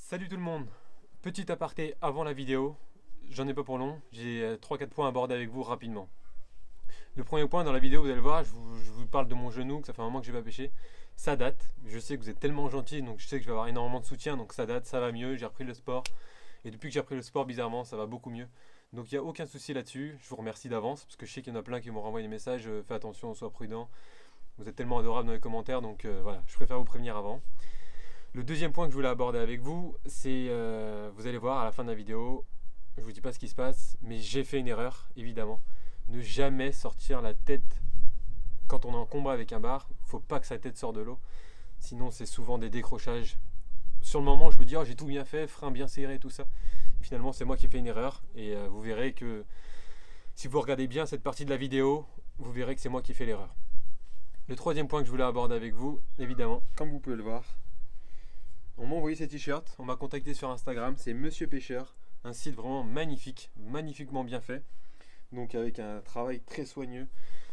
Salut tout le monde, petit aparté avant la vidéo, j'en ai pas pour long, j'ai 3-4 points à aborder avec vous rapidement. Le premier point dans la vidéo, vous allez le voir, je vous parle de mon genou, que ça fait un moment que j'ai pas pêché. Ça date, je sais que vous êtes tellement gentils, donc je sais que je vais avoir énormément de soutien, donc ça date, ça va mieux, j'ai repris le sport. Et depuis que j'ai repris le sport, bizarrement, ça va beaucoup mieux. Donc il n'y a aucun souci là-dessus, je vous remercie d'avance, parce que je sais qu'il y en a plein qui m'ont renvoyé des messages, fais attention, sois prudent. Vous êtes tellement adorables dans les commentaires, donc voilà, je préfère vous prévenir avant. Le deuxième point que je voulais aborder avec vous, c'est, vous allez voir à la fin de la vidéo, je vous dis pas ce qui se passe, mais j'ai fait une erreur, évidemment. Ne jamais sortir la tête quand on est en combat avec un bar, faut pas que sa tête sorte de l'eau, sinon c'est souvent des décrochages. Sur le moment, je me dis, oh, j'ai tout bien fait, frein bien serré, tout ça. Et finalement, c'est moi qui ai fait une erreur, et vous verrez que si vous regardez bien cette partie de la vidéo, vous verrez que c'est moi qui ai fait l'erreur. Le troisième point que je voulais aborder avec vous, évidemment, comme vous pouvez le voir, on m'a envoyé ces t-shirts, on m'a contacté sur Instagram, c'est Monsieur Pêcheur, un site vraiment magnifique, magnifiquement bien fait, donc avec un travail très soigneux,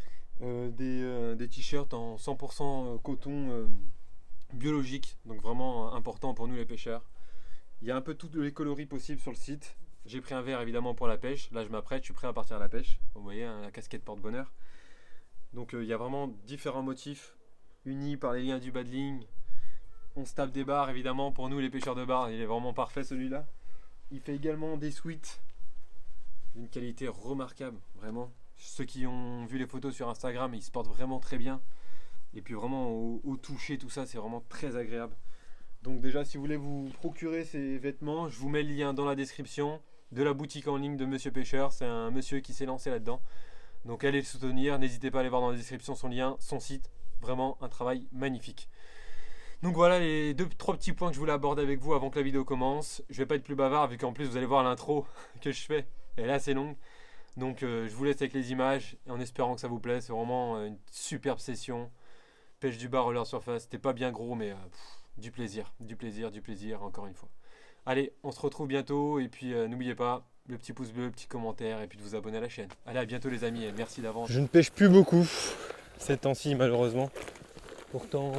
des t-shirts en 100% coton biologique, donc vraiment important pour nous les pêcheurs. Il y a un peu toutes les coloris possibles sur le site. J'ai pris un verre évidemment pour la pêche, là je m'apprête, je suis prêt à partir à la pêche, vous voyez hein, la casquette porte-bonheur. Donc il y a vraiment différents motifs unis par les liens du bas de ligne. On se tape des bars évidemment pour nous les pêcheurs de bar, il est vraiment parfait celui-là. Il fait également des sweats d'une qualité remarquable, vraiment. Ceux qui ont vu les photos sur Instagram, ils se portent vraiment très bien. Et puis vraiment au toucher, tout ça, c'est vraiment très agréable. Donc déjà, si vous voulez vous procurer ces vêtements, je vous mets le lien dans la description de la boutique en ligne de Monsieur Pêcheur. C'est un monsieur qui s'est lancé là-dedans. Donc allez le soutenir, n'hésitez pas à aller voir dans la description son lien, son site. Vraiment un travail magnifique. Donc voilà les trois petits points que je voulais aborder avec vous avant que la vidéo commence. Je vais pas être plus bavard vu qu'en plus vous allez voir l'intro que je fais. Elle est assez longue. Donc je vous laisse avec les images en espérant que ça vous plaît. C'est vraiment une superbe session. Pêche du bar roller surface. C'était pas bien gros mais du plaisir encore une fois. Allez, on se retrouve bientôt et puis n'oubliez pas le petit pouce bleu, le petit commentaire et puis de vous abonner à la chaîne. Allez, à bientôt les amis et merci d'avance. Je ne pêche plus beaucoup ces temps-ci malheureusement. Pourtant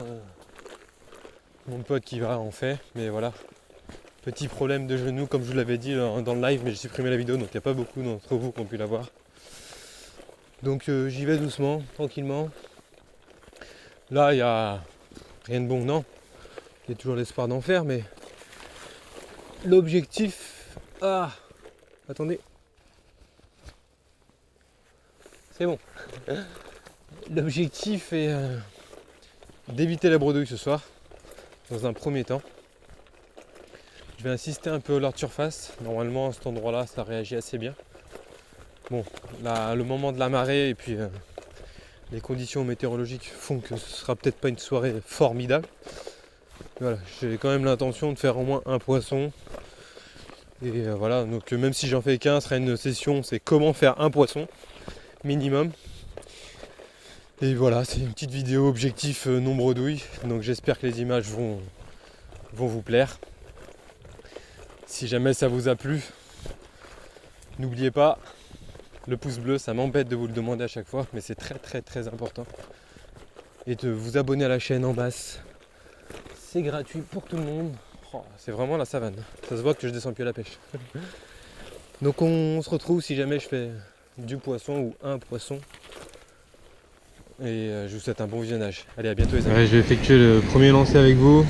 mon pote qui va en fait, mais voilà. Petit problème de genou comme je vous l'avais dit dans le live, mais j'ai supprimé la vidéo donc il n'y a pas beaucoup d'entre vous qui ont pu la voir. Donc j'y vais doucement, tranquillement. Là il n'y a rien de bon, non. Il y a toujours l'espoir d'en faire, mais l'objectif... Ah, attendez. C'est bon. L'objectif est d'éviter la bredouille ce soir, dans un premier temps. Je vais insister un peu au leurre de surface. Normalement, à cet endroit-là, ça réagit assez bien. Bon, là, le moment de la marée et puis les conditions météorologiques font que ce sera peut-être pas une soirée formidable. Voilà, j'ai quand même l'intention de faire au moins un poisson. Et voilà, donc même si j'en fais qu'un, ce sera une session, c'est comment faire un poisson minimum. Et voilà, c'est une petite vidéo objectif non bredouille. Donc j'espère que les images vont vous plaire. Si jamais ça vous a plu, n'oubliez pas le pouce bleu, ça m'embête de vous le demander à chaque fois, mais c'est très important. Et de vous abonner à la chaîne en basse. C'est gratuit pour tout le monde. Oh, c'est vraiment la savane. Ça se voit que je descends plus à la pêche. Donc on se retrouve si jamais je fais du poisson ou un poisson. Et je vous souhaite un bon visionnage. Allez, à bientôt les amis. Ouais, je vais effectuer le premier lancer avec vous.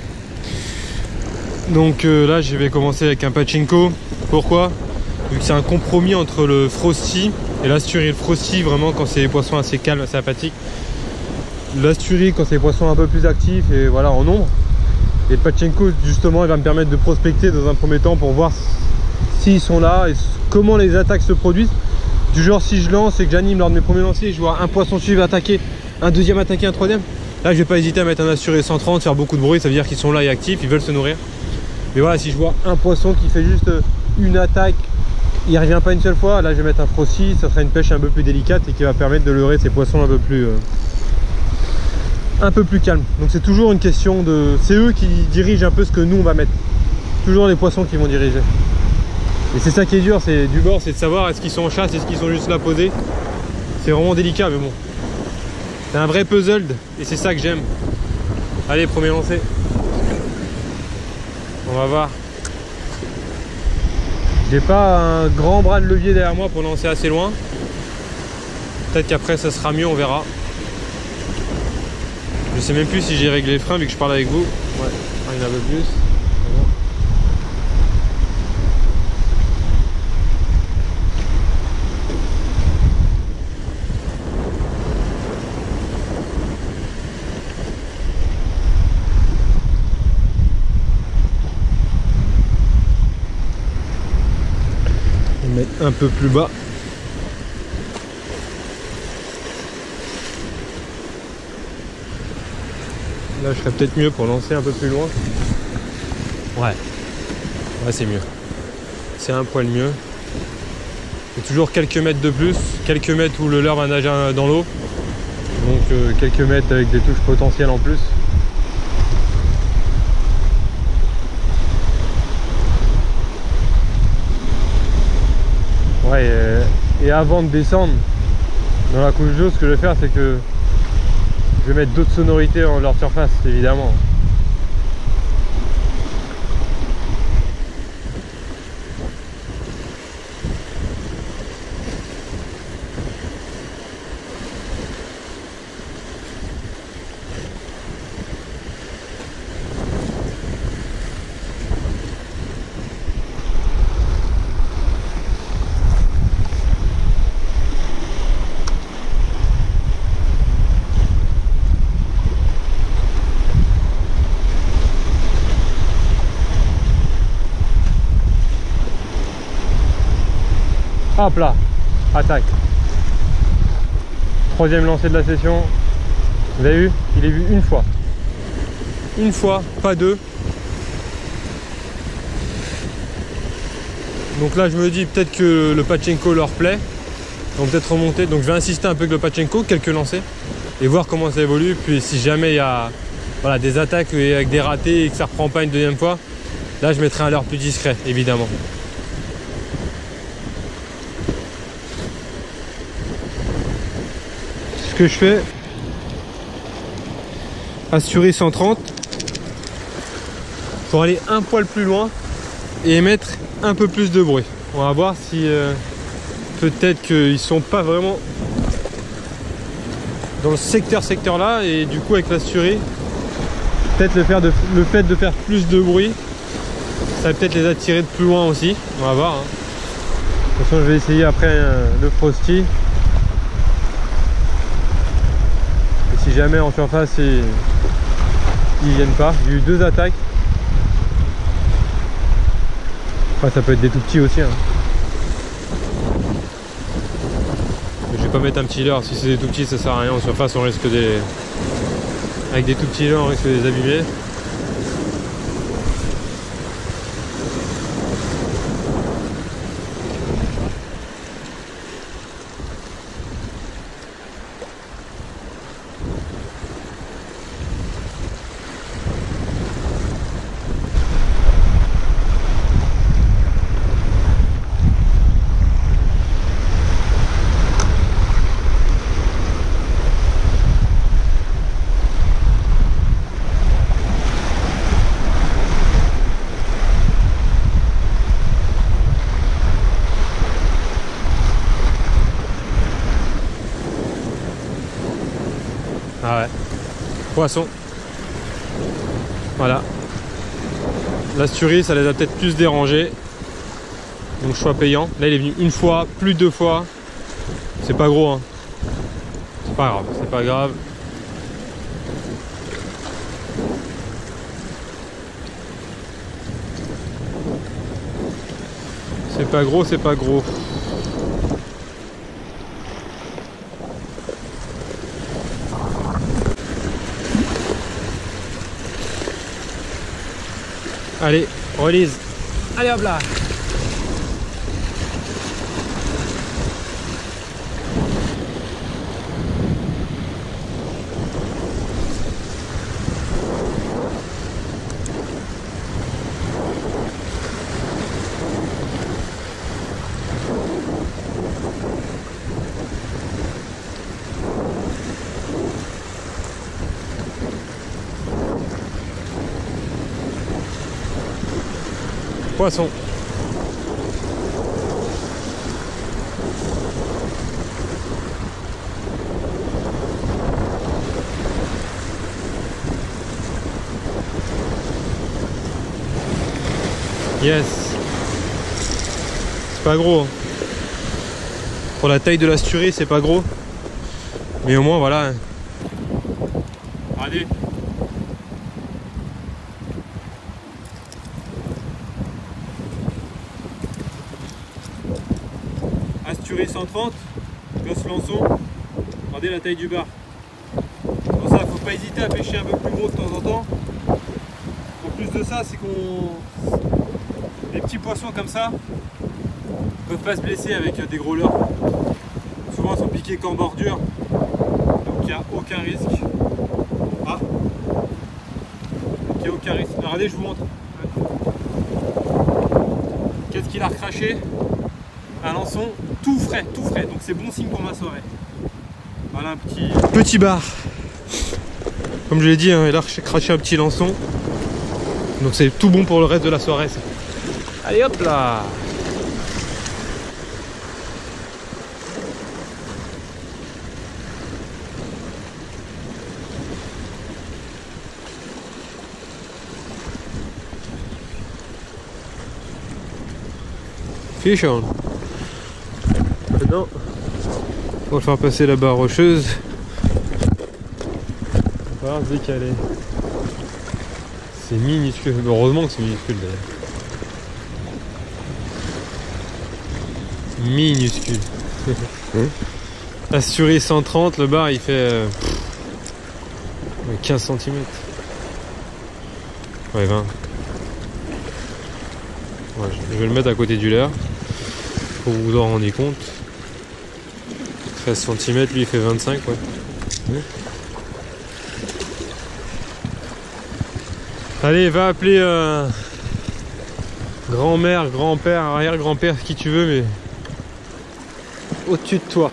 Donc là je vais commencer avec un pachinko. Pourquoi? Vu que c'est un compromis entre le frosty et l'asturie. Le frosty vraiment quand c'est des poissons assez calmes, assez apathiques. L'asturie quand c'est des poissons un peu plus actifs et voilà en nombre. Et le pachinko justement il va me permettre de prospecter dans un premier temps pour voir s'ils sont là et comment les attaques se produisent. Du genre si je lance et que j'anime lors de mes premiers lancers, je vois un poisson suivre attaquer, un deuxième attaquer, un troisième. Là je vais pas hésiter à mettre un assuré 130, faire beaucoup de bruit, ça veut dire qu'ils sont là et actifs, ils veulent se nourrir. Mais voilà, si je vois un poisson qui fait juste une attaque, il revient pas une seule fois, là je vais mettre un frosty, ça sera une pêche un peu plus délicate et qui va permettre de leurrer ces poissons un peu plus calmes. Donc c'est toujours une question de... C'est eux qui dirigent un peu ce que nous on va mettre. Toujours les poissons qui vont diriger. Et c'est ça qui est dur, c'est du bord, c'est de savoir est-ce qu'ils sont en chasse, est-ce qu'ils sont juste là posés. C'est vraiment délicat mais bon. C'est un vrai puzzle et c'est ça que j'aime. Allez, premier lancer. On va voir. J'ai pas un grand bras de levier derrière moi pour lancer assez loin. Peut-être qu'après ça sera mieux, on verra. Je sais même plus si j'ai réglé les freins vu que je parle avec vous. Ouais, il y en a un peu plus. On va mettre un peu plus bas. Là, je serais peut-être mieux pour lancer un peu plus loin. Ouais, c'est mieux. C'est un poil mieux. Il y a toujours quelques mètres de plus, quelques mètres où le leurre va nager dans l'eau. Donc quelques mètres avec des touches potentielles en plus. Ouais, et avant de descendre dans la couche d'eau, ce que je vais faire, c'est que je vais mettre d'autres sonorités en leur surface, évidemment. Hop là, attaque. Troisième lancé de la session. Vous avez vu? Il est vu une fois. Une fois, pas deux. Donc là je me dis peut-être que le Pachenko leur plaît. Ils vont peut-être remonter. Donc je vais insister un peu avec le Pachenko, quelques lancers. Et voir comment ça évolue. Puis si jamais il y a des attaques avec des ratés et que ça ne reprend pas une deuxième fois, là je mettrai un leurre plus discret, évidemment. Que je fais assurer 130 pour aller un poil plus loin et émettre un peu plus de bruit. On va voir si peut-être qu'ils sont pas vraiment dans le secteur là, et du coup avec l'assuré peut-être le fait de faire plus de bruit, ça va peut-être les attirer de plus loin aussi. On va voir, hein. De toute façon je vais essayer après le Frosty. Si jamais en surface ils viennent pas. J'ai eu deux attaques. Enfin, ça peut être des tout petits aussi, hein. Je vais pas mettre un petit leurre. Si c'est des tout petits, ça sert à rien. En surface, on risque avec des tout petits leurres, on risque de les abîmer. Ah ouais. Poisson. Voilà. L'asturie, ça les a peut-être plus dérangés. Donc choix payant. Là il est venu une fois, plus de deux fois. C'est pas gros, hein. C'est pas grave, c'est pas grave. C'est pas gros, c'est pas gros. Allez, release. Allez hop là. Poisson. Yes. C'est pas gros. Hein. Pour la taille de l'Asturie, c'est pas gros. Mais au moins, voilà. Regardez. Asturie 130, gosse lançon. Regardez la taille du bar. Pour ça, faut pas hésiter à pêcher un peu plus gros de temps en temps. En plus de ça, c'est qu'on... Les petits poissons comme ça peuvent pas se blesser avec des gros leurres. Souvent, ils sont piqués qu'en bordure. Donc, il n'y a aucun risque. Ah, il n'y a aucun risque. Regardez, je vous montre. Qu'est-ce qu'il a recraché? Un lançon tout frais, tout frais. Donc, c'est bon signe pour ma soirée. Voilà un petit bar. Comme je l'ai dit, hein, il a craché un petit lançon. Donc c'est tout bon pour le reste de la soirée. Ça. Allez hop là. Fish on. Maintenant, on va faire passer la barre rocheuse. On va se décaler. C'est minuscule. Heureusement que c'est minuscule d'ailleurs. Minuscule. Asturie 130, le bar il fait 15 cm. Ouais, 20. Ouais, je vais le mettre à côté du leurre pour que vous vous en rendiez compte. 13 cm, lui il fait 25, ouais. Allez, va appeler grand-mère, grand-père, arrière-grand-père, qui tu veux, mais au-dessus de toi.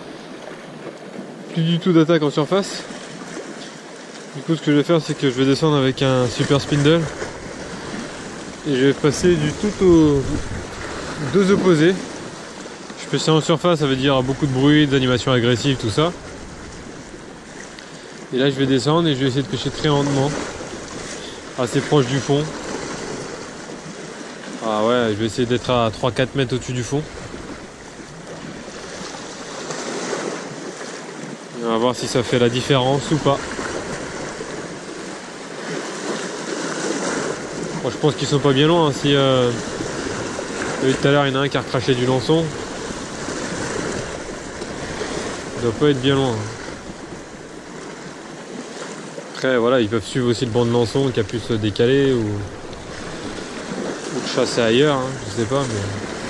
Plus du tout d'attaque en surface. Du coup, ce que je vais faire, c'est que je vais descendre avec un super spindle. Et je vais passer du tout aux deux opposés. Je fais ça en surface, ça veut dire beaucoup de bruit, des animations agressives, tout ça. Et là, je vais descendre et je vais essayer de pêcher très lentement. Assez proche du fond. Ah ouais, je vais essayer d'être à 3-4 mètres au-dessus du fond. Et on va voir si ça fait la différence ou pas. Bon, je pense qu'ils sont pas bien loin. Hein. Si tout à l'heure il y en a un qui a recraché du lançon, il doit pas être bien loin. Après voilà, ils peuvent suivre aussi le banc de lançon qui a pu se décaler ou chasser ailleurs, hein, je sais pas, mais...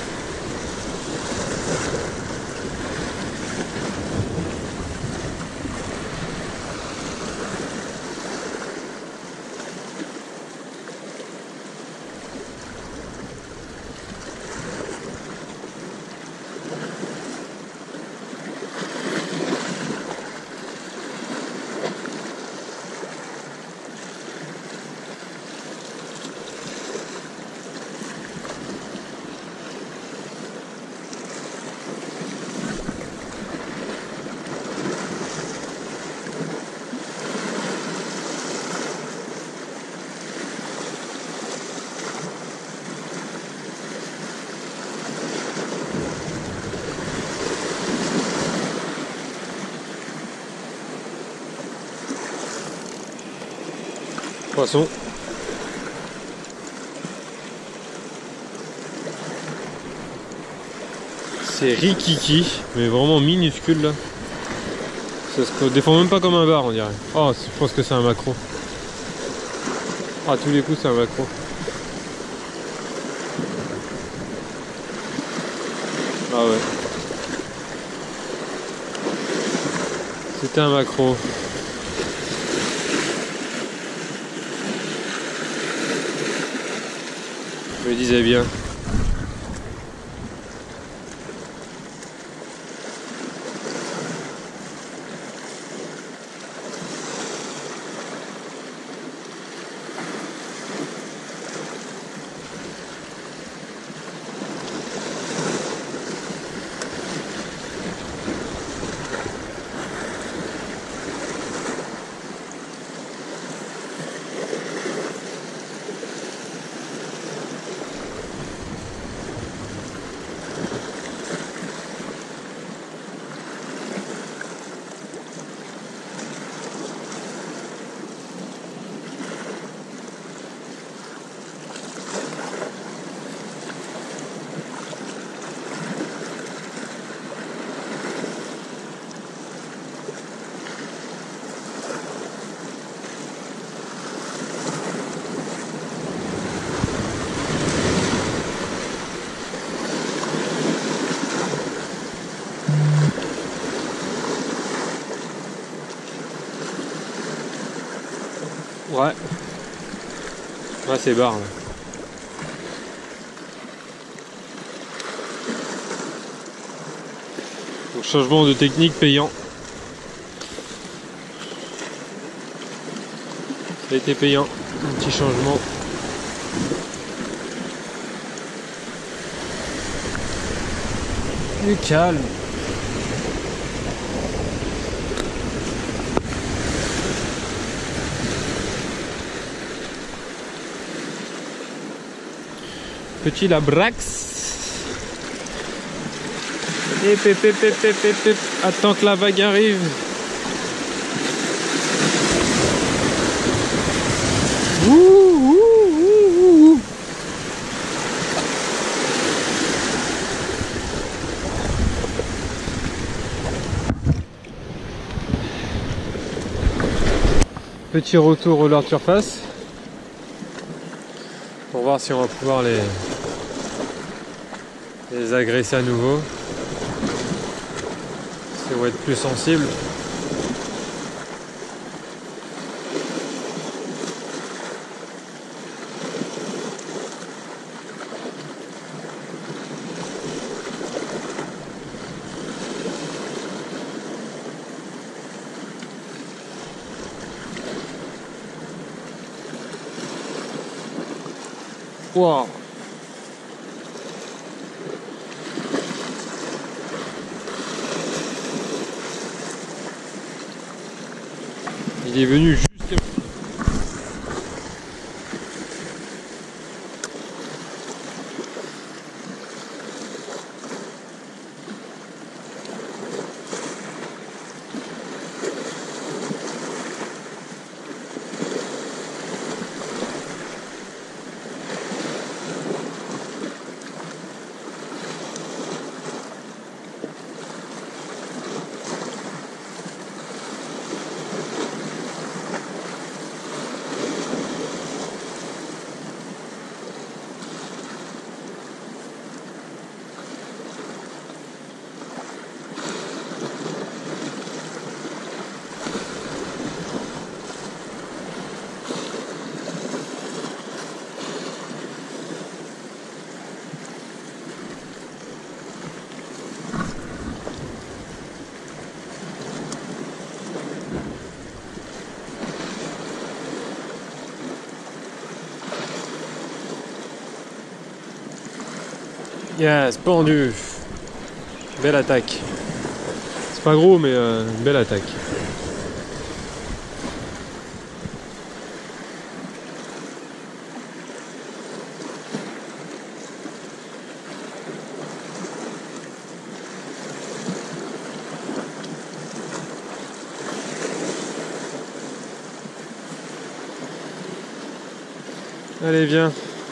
Poisson. C'est rikiki, mais vraiment minuscule là. Ça se défend même pas comme un bar, on dirait. Oh, je pense que c'est un macro. Ah, à tous les coups, c'est un macro. Ah ouais. C'était un macro. Je me disais bien. Ah, c'est barre là. Donc, changement de technique payant. Ça a été payant, un petit changement. Du calme. Petit Labrax. Et attends que la vague arrive. Ouh. Petit retour au Lord Surface pour voir si on va pouvoir les agresser à nouveau, si on va être plus sensible. Wow. Il est venu juste. Yes, pendu. Belle attaque. C'est pas gros, mais belle attaque. Allez, viens.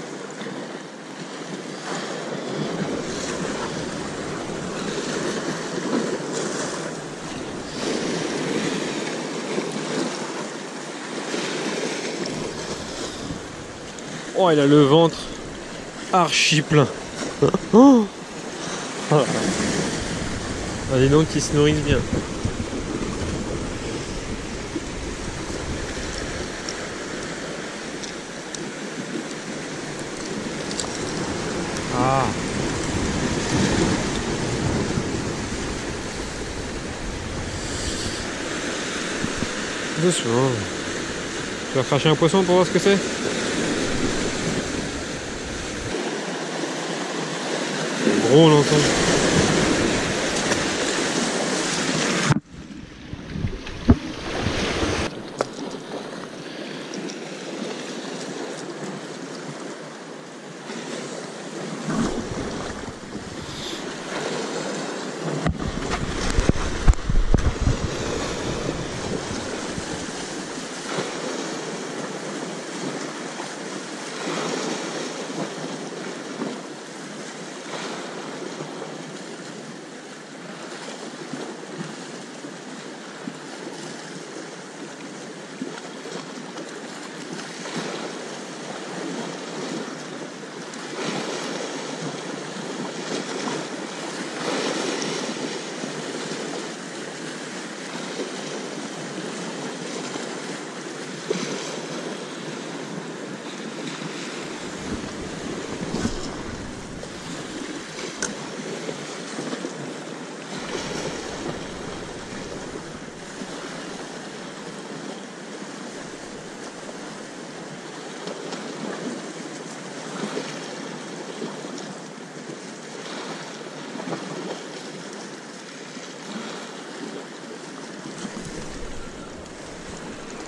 Oh, il a le ventre archi plein. Oh. Ah, dis donc qu'ils se nourrissent bien. Ah. Doucement. Tu vas cracher un poisson pour voir ce que c'est? Gros, on l'entend.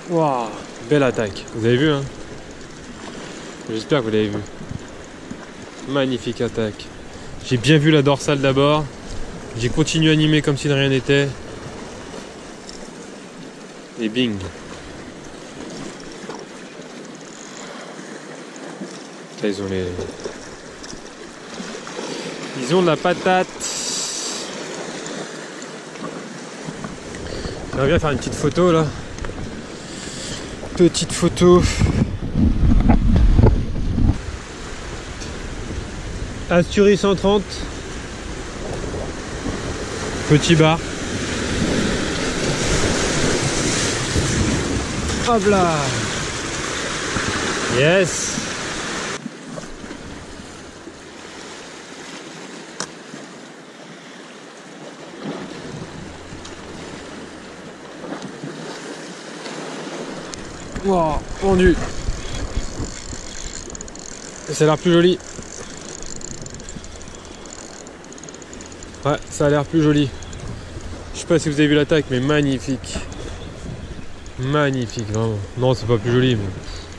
Waouh, belle attaque. Vous avez vu, hein? J'espère que vous l'avez vu. Magnifique attaque. J'ai bien vu la dorsale d'abord. J'ai continué à animer comme si de rien n'était. Et bing. Là, ils ont de la patate. J'aimerais bien faire une petite photo là. Petite photo. Asturie 130. Petit bar. Hop là. Yes. Wow, pendu. Ça a l'air plus joli. Ouais, ça a l'air plus joli. Je sais pas si vous avez vu l'attaque, mais magnifique. Magnifique, vraiment. Non, c'est pas plus joli, mais...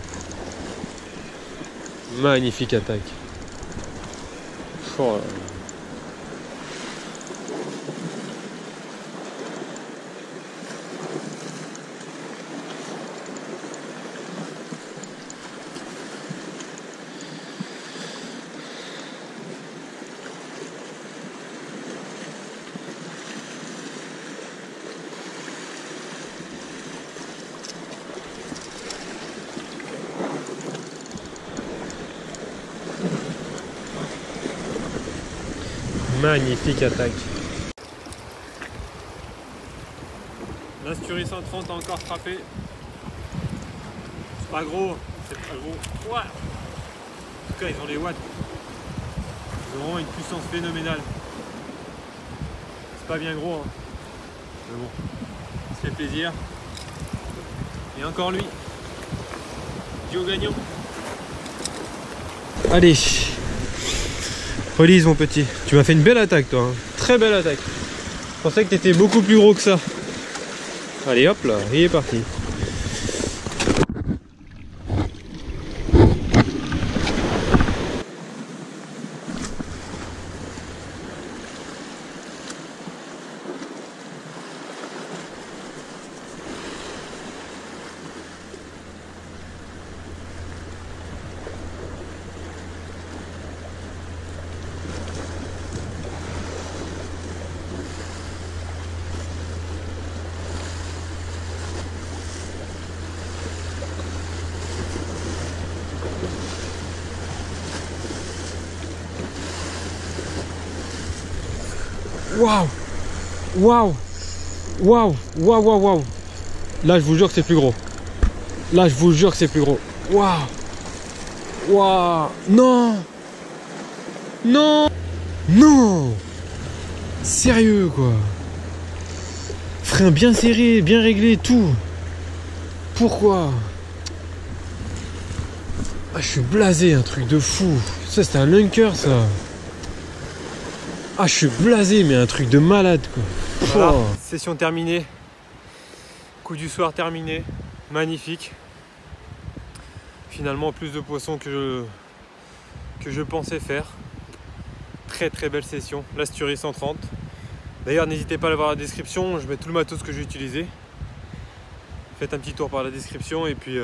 magnifique attaque. Oh là là. Magnifique attaque. L'Asturie 130 a encore frappé. C'est pas gros, c'est pas gros. Ouais. En tout cas, ils ont les watts. Ils ont vraiment une puissance phénoménale. C'est pas bien gros, hein. Mais bon, ça fait plaisir. Et encore lui. Duo gagnant. Allez. Relise mon petit, tu m'as fait une belle attaque toi, hein. Très belle attaque. Je pensais que tu étais beaucoup plus gros que ça. Allez hop là, il est parti. Waouh, waouh, waouh, waouh, waouh, waouh. Là, je vous jure que c'est plus gros. Là, je vous jure que c'est plus gros. Waouh, waouh, non, non, non. Sérieux, quoi. Frein bien serré, bien réglé, tout. Pourquoi? Ah, je suis blasé, un truc de fou. Ça, c'était un lunker, ça. Ah, je suis blasé, mais un truc de malade, quoi. Voilà, session terminée. Coup du soir terminé. Magnifique. Finalement, plus de poissons que je pensais faire. Très très belle session. L'Asturie 130. D'ailleurs, n'hésitez pas à aller voir la description. Je mets tout le matos que j'ai utilisé. Faites un petit tour par la description. Et puis,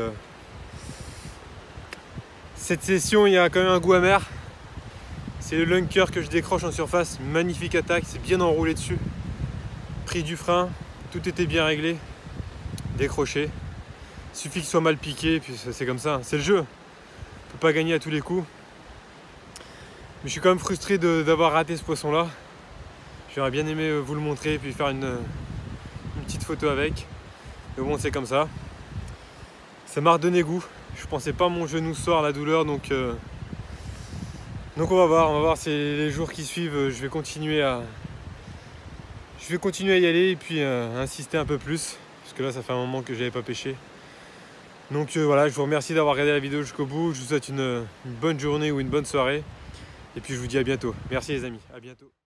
cette session, il y a quand même un goût amer. C'est le lunker que je décroche en surface, magnifique attaque, c'est bien enroulé dessus. Pris du frein, tout était bien réglé, décroché. Il suffit qu'il soit mal piqué, puis c'est comme ça, c'est le jeu. On ne peut pas gagner à tous les coups. Mais je suis quand même frustré d'avoir raté ce poisson-là. J'aurais bien aimé vous le montrer, puis faire une petite photo avec. Mais bon, c'est comme ça. Ça m'a redonné goût. Je pensais pas mon genou ce soir, la douleur, donc on va voir si les jours qui suivent, je vais continuer à y aller et puis insister un peu plus. Parce que là, ça fait un moment que j'avais pas pêché. Donc voilà, je vous remercie d'avoir regardé la vidéo jusqu'au bout. Je vous souhaite une bonne journée ou une bonne soirée. Et puis je vous dis à bientôt. Merci les amis, à bientôt.